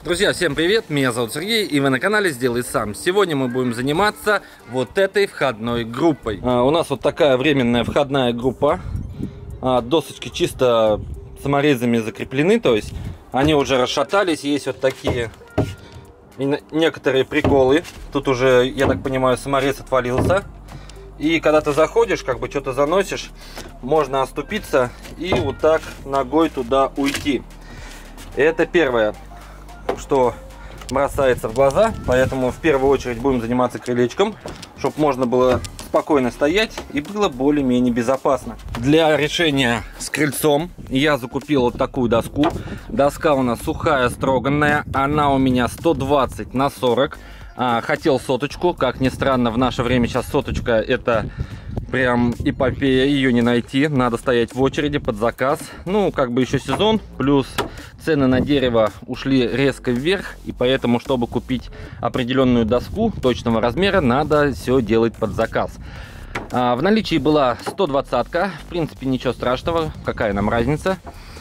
Друзья, всем привет, меня зовут Сергей, и вы на канале Сделай Сам. Сегодня мы будем заниматься вот этой входной группой. У нас вот такая временная входная группа. Досочки чисто саморезами закреплены, то есть они уже расшатались. Есть вот такие некоторые приколы. Тут уже, я так понимаю, саморез отвалился. И когда ты заходишь, как бы что-то заносишь, можно оступиться и вот так ногой туда уйти. Это первое, что бросается в глаза, поэтому в первую очередь будем заниматься крылечком, чтобы можно было спокойно стоять и было более-менее безопасно. Для решения с крыльцом я закупил вот такую доску. Доска у нас сухая, строганная, она у меня 120 на 40. Хотел соточку, как ни странно, в наше время сейчас соточка это прям эпопея, ее не найти, надо стоять в очереди под заказ. Ну, как бы еще сезон, плюс цены на дерево ушли резко вверх, и поэтому, чтобы купить определенную доску точного размера, надо все делать под заказ. В наличии была 120-ка, в принципе ничего страшного, какая нам разница.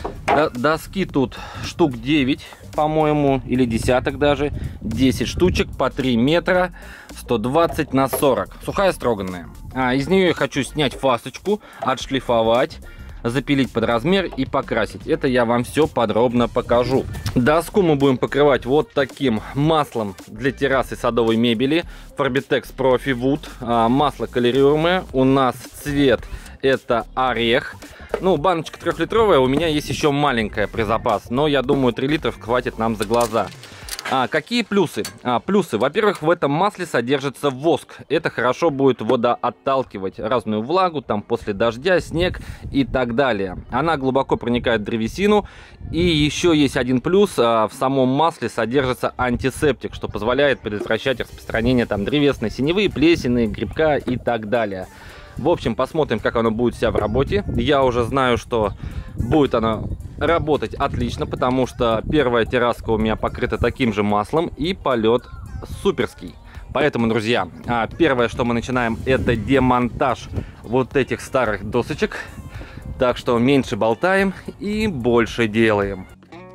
Доски тут штук 9, по-моему, или десяток даже. 10 штучек по 3 метра, 120 на 40. Сухая, строганная. Из нее я хочу снять фасочку, отшлифовать, запилить под размер и покрасить. Это я вам все подробно покажу. Доску мы будем покрывать вот таким маслом для террасы садовой мебели. Farbitex Profi Wood. Масло колорируемое. У нас цвет это орех. Ну, баночка 3-литровая, у меня есть еще маленькая при запас, но я думаю 3 литра хватит нам за глаза. Какие плюсы? Плюсы, во-первых, в этом масле содержится воск. Это хорошо будет водоотталкивать разную влагу, там после дождя, снег и так далее. Она глубоко проникает в древесину. И еще есть один плюс, в самом масле содержится антисептик, что позволяет предотвращать распространение там древесной синевы, плесени, грибка и так далее. В общем, посмотрим, как оно будет себя в работе. Я уже знаю, что будет оно работать отлично, потому что первая терраска у меня покрыта таким же маслом и полет суперский. Поэтому, друзья, первое, что мы начинаем, это демонтаж вот этих старых досочек. Так что меньше болтаем и больше делаем.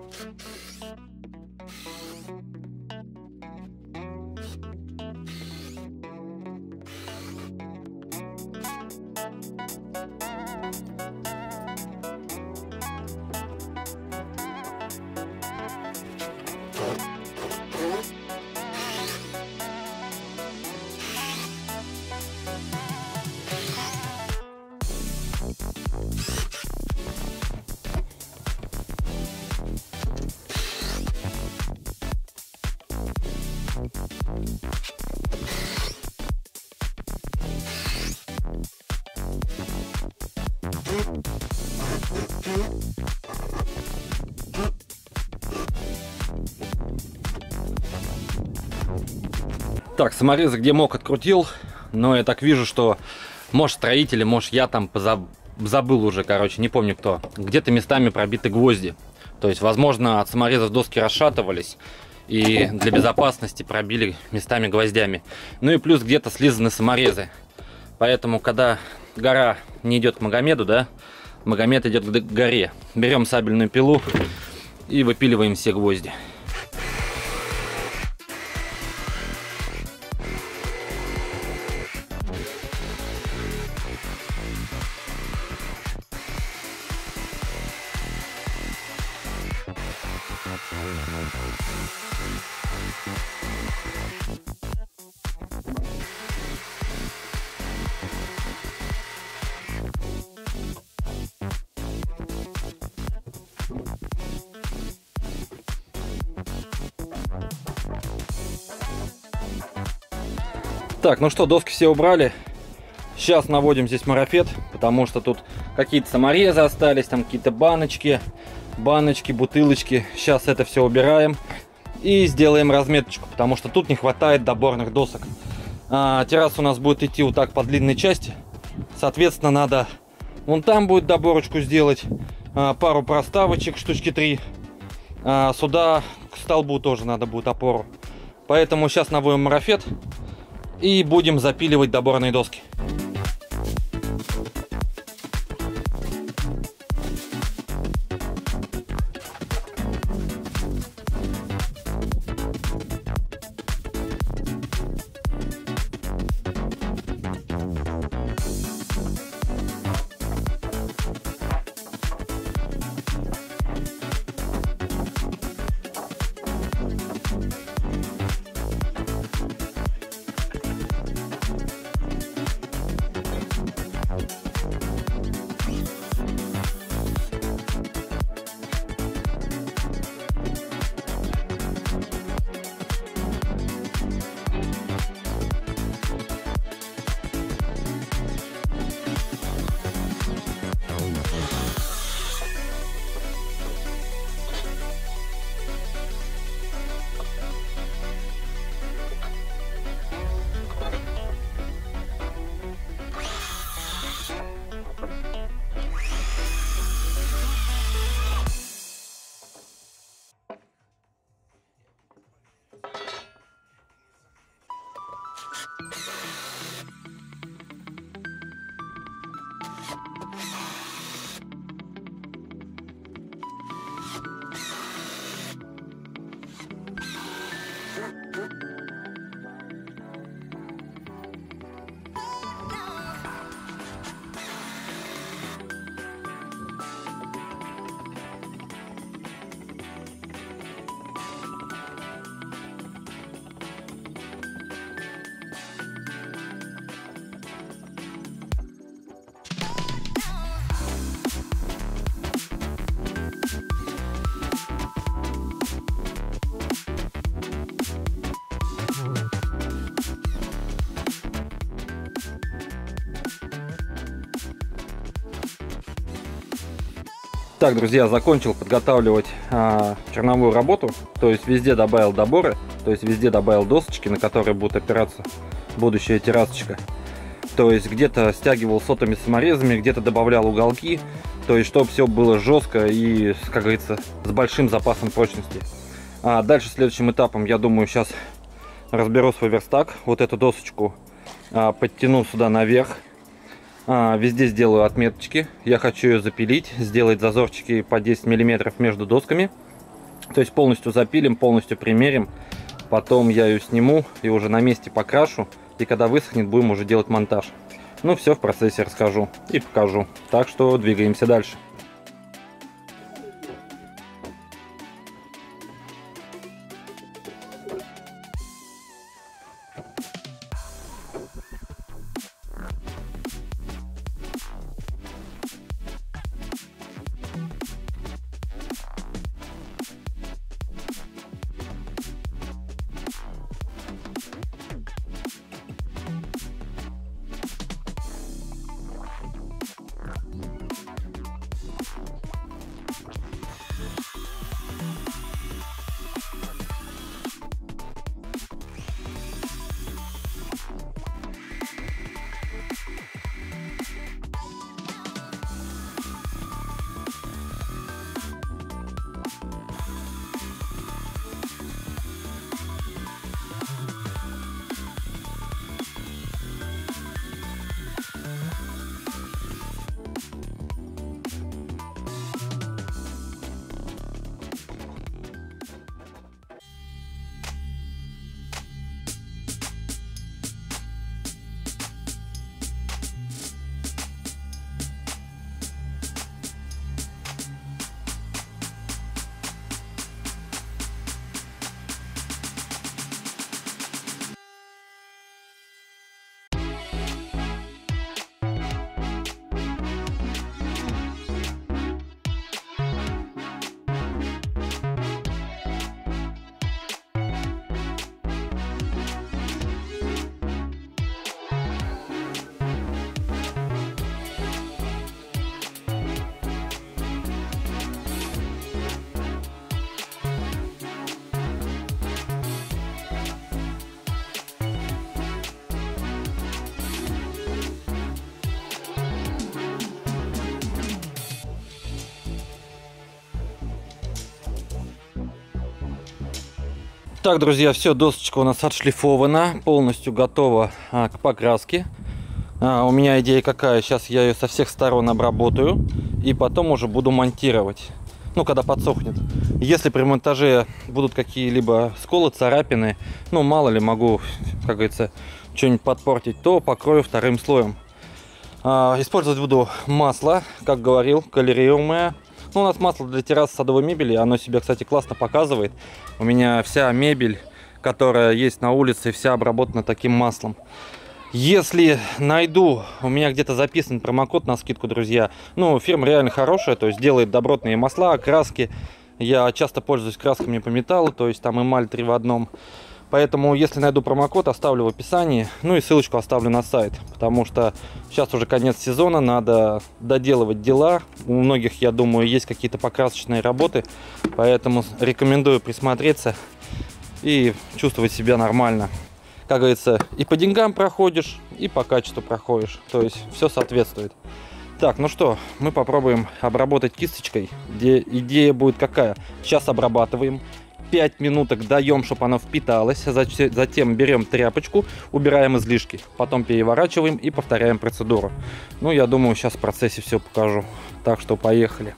Так, саморезы где мог открутил, но я так вижу, что может строители, может я там забыл уже, короче, не помню кто. Где-то местами пробиты гвозди. То есть, возможно, от саморезов доски расшатывались и для безопасности пробили местами гвоздями. Ну и плюс где-то слизаны саморезы. Поэтому, когда гора не идет к Магомеду, да, Магомед идет к горе. Берем сабельную пилу и выпиливаем все гвозди. Так, ну что, доски все убрали. Сейчас наводим здесь марафет, потому что тут какие-то саморезы остались, там какие-то баночки, бутылочки. Сейчас это все убираем и сделаем разметочку, потому что тут не хватает доборных досок. Терраса у нас будет идти вот так по длинной части. Соответственно, надо вон там будет доборочку сделать, пару проставочек, штучки 3. Сюда к столбу тоже надо будет опору. Поэтому сейчас наводим марафет и будем запиливать доборные доски. Так, друзья, закончил подготавливать черновую работу. То есть везде добавил доборы, то есть везде добавил досочки, на которые будет опираться будущая террасочка. То есть где-то стягивал сотами саморезами, где-то добавлял уголки. То есть чтобы все было жестко и, как говорится, с большим запасом прочности. А дальше следующим этапом, я думаю, сейчас разберу свой верстак. Вот эту досочку подтяну сюда наверх. Везде сделаю отметочки. Я хочу ее запилить, сделать зазорчики по 10 мм между досками. То есть полностью запилим, полностью примерим. Потом я ее сниму и уже на месте покрашу. И когда высохнет, будем уже делать монтаж. Ну все в процессе расскажу и покажу. Так что двигаемся дальше. Так, друзья, все, досочка у нас отшлифована, полностью готова к покраске. У меня идея какая, сейчас я ее со всех сторон обработаю и потом уже буду монтировать, ну, когда подсохнет. Если при монтаже будут какие-либо сколы, царапины, ну, мало ли, могу, как говорится, что-нибудь подпортить, то покрою вторым слоем. Использовать буду масло, как говорил, колориумое. Ну, у нас масло для террасы садовой мебели, оно себя, кстати, классно показывает. У меня вся мебель, которая есть на улице, вся обработана таким маслом. Если найду, у меня где-то записан промокод на скидку, друзья. Ну, фирма реально хорошая, то есть делает добротные масла, краски. Я часто пользуюсь красками по металлу, то есть там эмаль 3 в 1. Поэтому, если найду промокод, оставлю в описании. Ну и ссылочку оставлю на сайт. Потому что сейчас уже конец сезона, надо доделывать дела. У многих, я думаю, есть какие-то покрасочные работы. Поэтому рекомендую присмотреться и чувствовать себя нормально. Как говорится, и по деньгам проходишь, и по качеству проходишь. То есть все соответствует. Так, ну что, мы попробуем обработать кисточкой. Идея будет какая? Сейчас обрабатываем. 5 минуток даем, чтобы оно впиталось. Затем берем тряпочку, убираем излишки. Потом переворачиваем и повторяем процедуру. Ну, я думаю, сейчас в процессе все покажу. Так что поехали.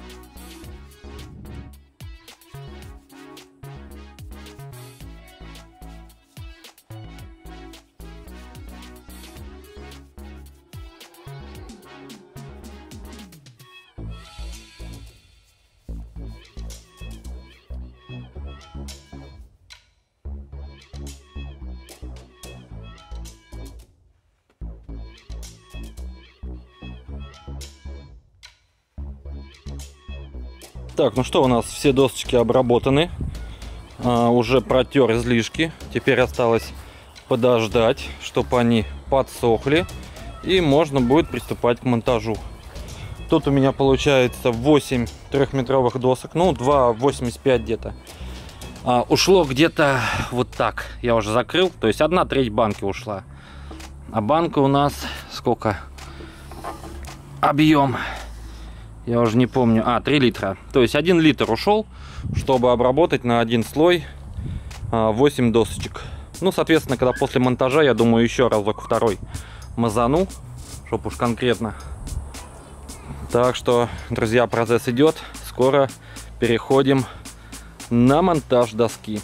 Так, ну что, у нас все досочки обработаны, уже протер излишки. Теперь осталось подождать, чтобы они подсохли, и можно будет приступать к монтажу. Тут у меня получается 8 трехметровых досок, ну 2,85 где-то. Ушло где-то вот так, я уже закрыл, то есть 1/3 банки ушла. А банка у нас сколько? Объем, я уже не помню, 3 литра. То есть 1 литр ушел, чтобы обработать на один слой 8 досочек. Ну, соответственно, когда после монтажа, я думаю, еще разок второй мазану, чтобы уж конкретно. Так что, друзья, процесс идет. Скоро переходим на монтаж доски.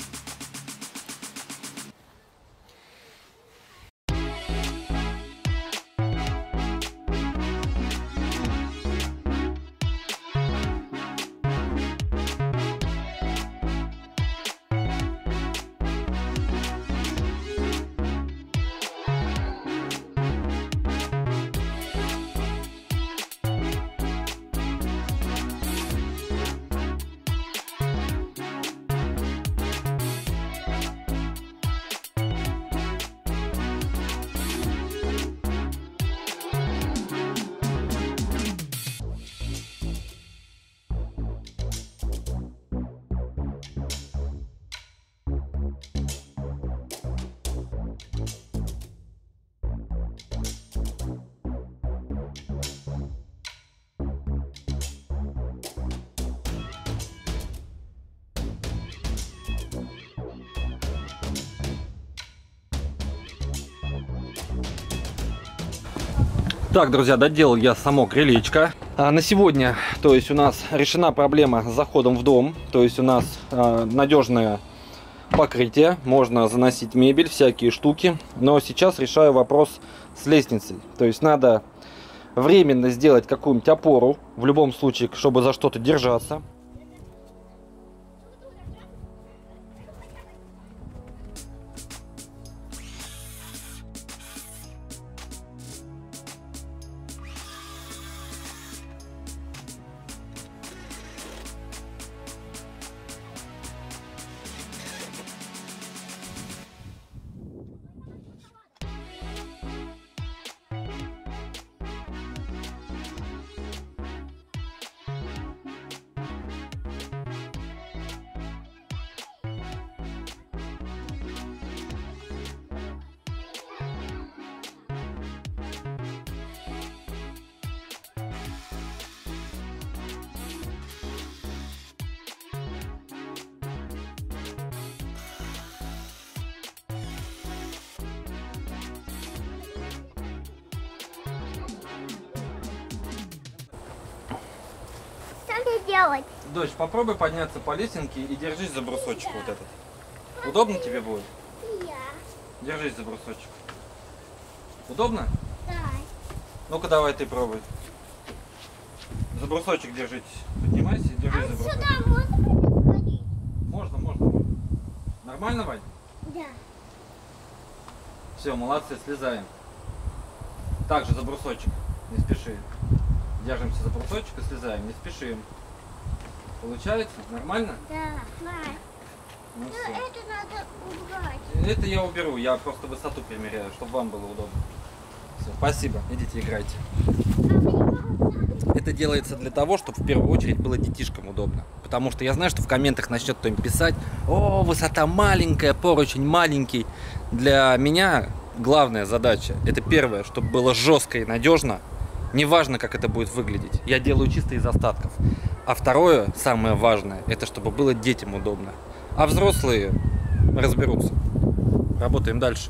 Так, друзья, доделал я само крылечко. На сегодня, то есть у нас решена проблема с заходом в дом. То есть у нас надежное покрытие, можно заносить мебель, всякие штуки. Но сейчас решаю вопрос с лестницей. То есть надо временно сделать какую-нибудь опору, в любом случае, чтобы за что-то держаться. Делать. Дочь, попробуй подняться по лесенке и держись за брусочек вот этот. Удобно тебе будет? Да. Держись за брусочек. Удобно? Да. Ну-ка давай ты пробуй. За брусочек держитесь. Поднимайся и держись за брусочек. Сюда можно ходить? Можно. Нормально, Вань? Да. Все, молодцы, слезаем. Также за брусочек. Не спеши. Держимся за брусочек и слезаем. Не спешим. Получается? Нормально? Да. Ну, Но все. это надо убрать. Это я уберу, я просто высоту примеряю, чтобы вам было удобно. Все, спасибо, идите играйте. Это делается для того, чтобы в первую очередь было детишкам удобно. Потому что я знаю, что в комментах начнет кто-нибудь писать: о, высота маленькая, поручень маленький. Для меня главная задача, это первое, чтобы было жестко и надежно. Неважно, как это будет выглядеть. Я делаю чисто из остатков. А второе, самое важное, это чтобы было детям удобно. А взрослые разберутся. Работаем дальше.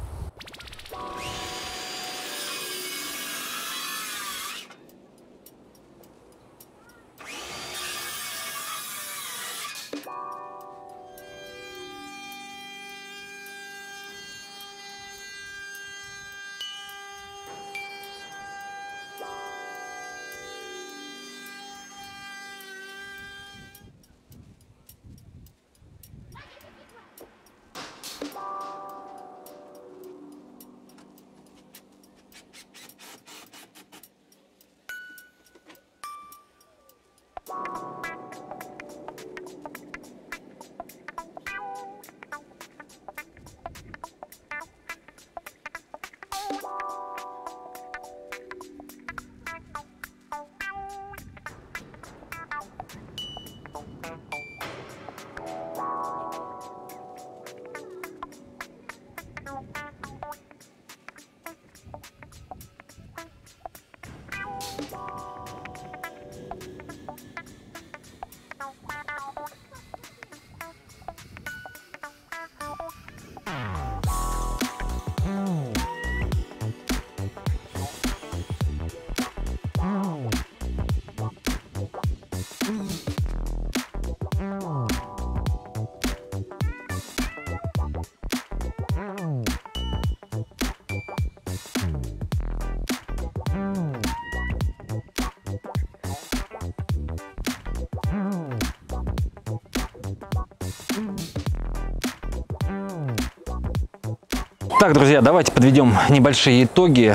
Так, друзья, давайте подведем небольшие итоги.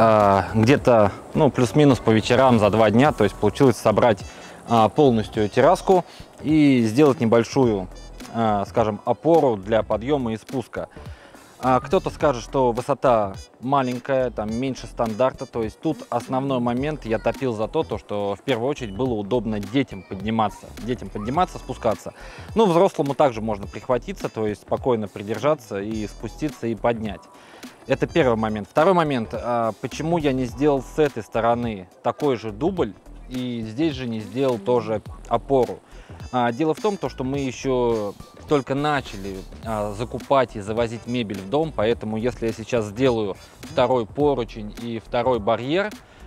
Где-то, ну, плюс-минус по вечерам за 2 дня, то есть получилось собрать полностью терраску и сделать небольшую, скажем, опору для подъема и спуска. Кто-то скажет, что высота маленькая, там меньше стандарта, то есть тут основной момент я топил за то, что в первую очередь было удобно детям подниматься, спускаться. Ну, взрослому также можно прихватиться, то есть спокойно придержаться и спуститься и поднять. Это первый момент. Второй момент, почему я не сделал с этой стороны такой же дубль и здесь же не сделал тоже опору. Дело в том, что мы еще только начали закупать и завозить мебель в дом, поэтому если я сейчас сделаю второй поручень и второй барьер,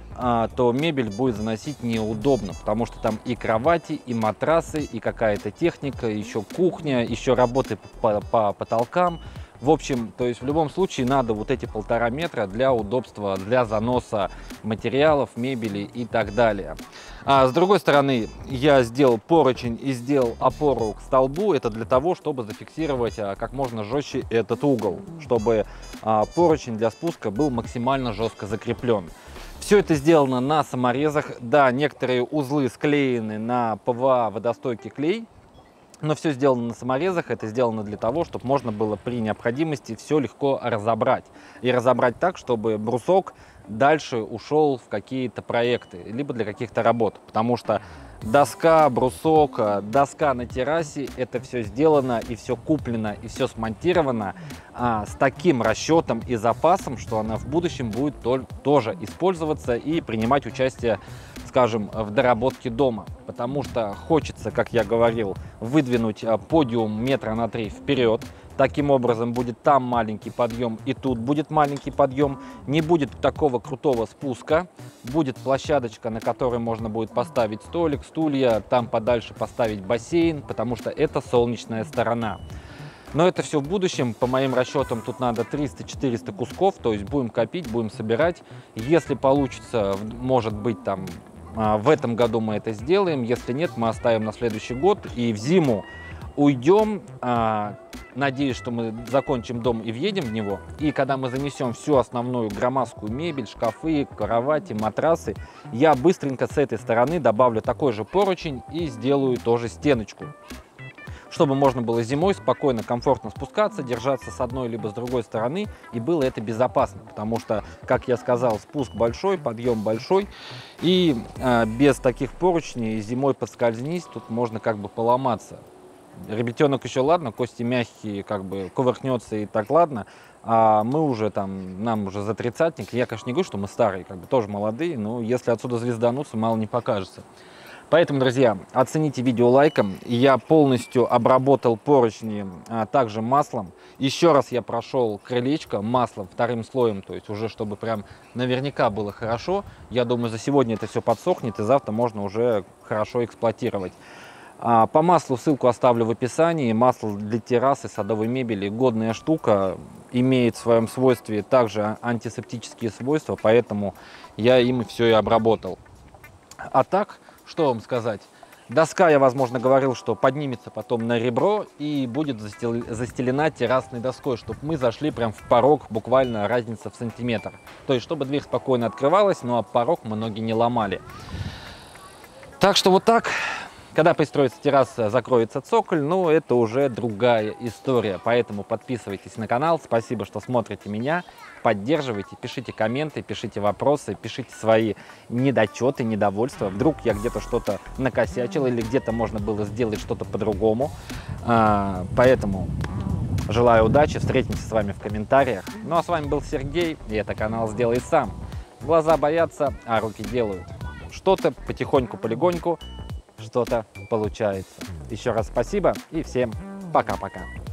то мебель будет заносить неудобно, потому что там и кровати, и матрасы, и какая-то техника, еще кухня, еще работы по потолкам. В общем, то есть в любом случае надо вот эти 1,5 метра для удобства, для заноса материалов, мебели и так далее. С другой стороны, я сделал поручень и сделал опору к столбу. Это для того, чтобы зафиксировать как можно жестче этот угол, чтобы поручень для спуска был максимально жестко закреплен. Все это сделано на саморезах. Да, некоторые узлы склеены на ПВА водостойкий клей. Но все сделано на саморезах, это сделано для того, чтобы можно было при необходимости все легко разобрать. И разобрать так, чтобы брусок дальше ушел в какие-то проекты, либо для каких-то работ. Потому что доска, брусок, доска на террасе, это все сделано и все куплено, и все смонтировано с таким расчетом и запасом, что она в будущем будет тоже использоваться и принимать участие, скажем, в доработке дома. Потому что хочется, как я говорил, выдвинуть подиум 3 метра вперед. Таким образом будет там маленький подъем и тут будет маленький подъем. Не будет такого крутого спуска. Будет площадочка, на которой можно будет поставить столик, стулья, там подальше поставить бассейн, потому что это солнечная сторона. Но это все в будущем. По моим расчетам тут надо 300-400 кусков, то есть будем копить, будем собирать. Если получится, может быть, там в этом году мы это сделаем. Если нет, мы оставим на следующий год и в зиму уйдем. Надеюсь, что мы закончим дом и въедем в него. И когда мы занесем всю основную громоздкую мебель, шкафы, кровати, матрасы, я быстренько с этой стороны добавлю такой же поручень и сделаю тоже стеночку, чтобы можно было зимой спокойно, комфортно спускаться, держаться с одной либо с другой стороны, и было это безопасно, потому что, как я сказал, спуск большой, подъем большой, и без таких поручней зимой подскользнись, тут можно как бы поломаться. Ребятенок еще ладно, кости мягкие, как бы кувыркнется и так ладно, а мы уже там, нам уже за 30-ник, я, конечно, не говорю, что мы старые, как бы тоже молодые, но если отсюда звездануться, мало не покажется. Поэтому, друзья, оцените видео лайком. Я полностью обработал поручни также маслом. Еще раз я прошел крылечко маслом 2-м слоем, то есть уже чтобы прям наверняка было хорошо. Я думаю, за сегодня это все подсохнет и завтра можно уже хорошо эксплуатировать. По маслу ссылку оставлю в описании. Масло для террасы, садовой мебели, годная штука. Имеет в своем свойстве также антисептические свойства, поэтому я им все и обработал. А так, что вам сказать? Доска, я, возможно, говорил, что поднимется потом на ребро и будет застелена террасной доской, чтобы мы зашли прям в порог, буквально разница в сантиметр. То есть, чтобы дверь спокойно открывалась, но порог мы ноги не ломали. Так что вот так. Когда пристроится терраса, закроется цоколь, но это уже другая история. Поэтому подписывайтесь на канал. Спасибо, что смотрите меня. Поддерживайте, пишите комменты, пишите вопросы, пишите свои недочеты, недовольства. Вдруг я где-то что-то накосячил или где-то можно было сделать что-то по-другому. Поэтому желаю удачи. Встретимся с вами в комментариях. Ну а с вами был Сергей, и это канал «Сделай сам». Глаза боятся, а руки делают. Что-то потихоньку, полегоньку. Что-то получается. Еще раз спасибо и всем пока-пока.